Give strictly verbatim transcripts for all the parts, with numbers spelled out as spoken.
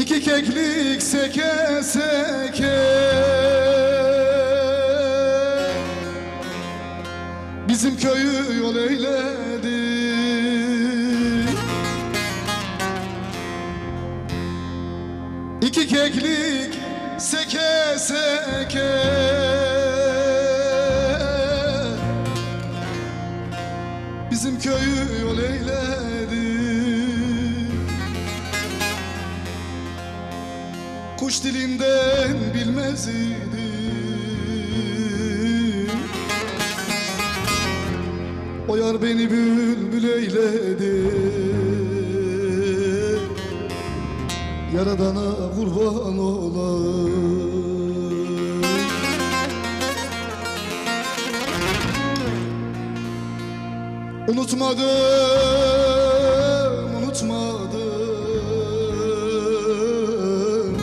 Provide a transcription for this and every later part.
İki keklik seke seke bizim köyü yol eyledi. İki keklik seke seke bizim köyü yol eyledi. Kuş dilinden bilmez idim, o yar beni bülbül eyledi. Yaradana kurban olayım. Unutmadım, unutmadım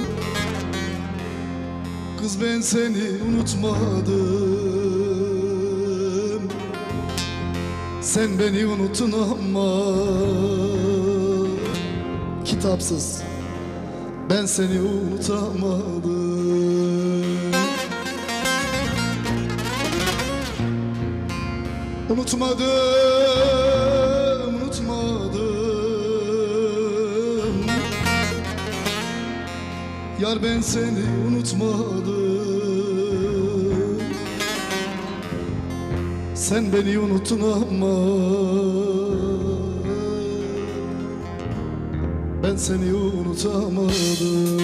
kız, ben seni unutmadım. Sen beni unuttun ama kitapsız ben seni unutamadım. Unutmadım, unutmadım yar, ben seni unutmadım. Sen beni unuttun ama ben seni unutamadım.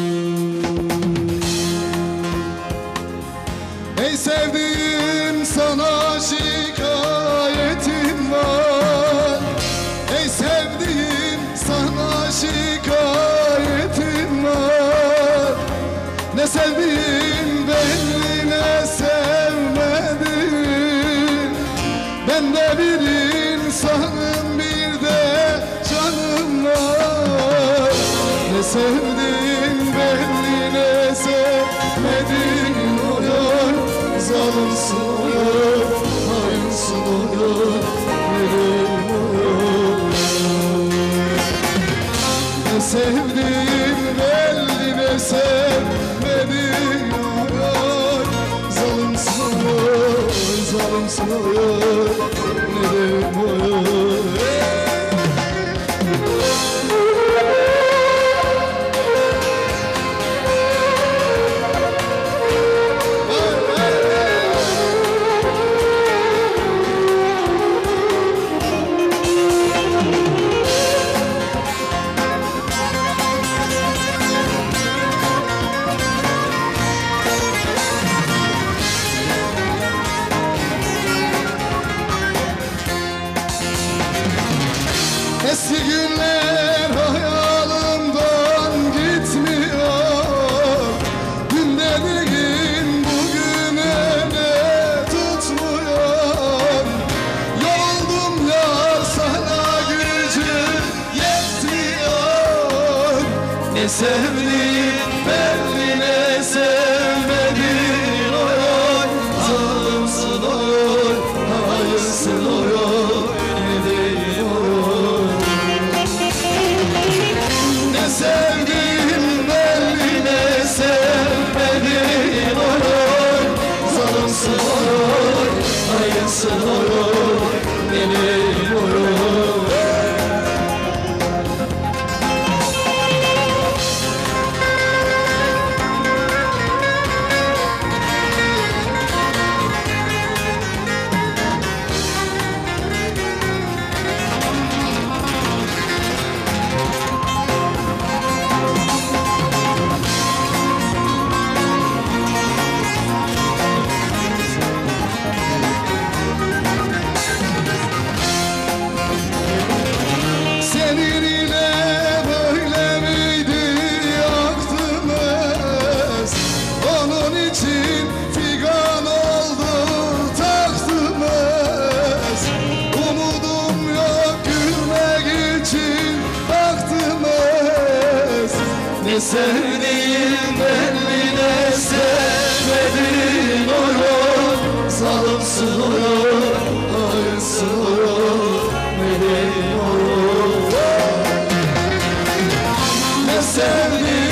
Ey sevdiğim, sana şikayetim var. Ey sevdiğim, sana şikayetim var. Ne sevdiğim belli, ne sevmedim. Ben de bir insanım, bir de canım var. Ne sevdiğim belli, ne sevmedim. Oy, zalimsin oy, hainsin oy, benim oy. Ne sevdiğim belli, ne sevmedim. Oy, zalimsin oy, zalimsin oy, benim oy. Eski günler hayalimden gitmiyor. Dün dediğin bugüne ne tutmuyor. Yoruldum yar, sana gücüm yetmiyor. Ne sevdiğim belli, ne sevmediğin oy. Zalimsin oy, hainsin oy. Sevdiğim belli, ne sevmediğin oy. Zalimsin oy, hainsin oy, benim oy. Ne sevdiğin belli, ne sevmediğin oy. Zalimsin oy, hainsin oy, benim oy. Ne sevdiğin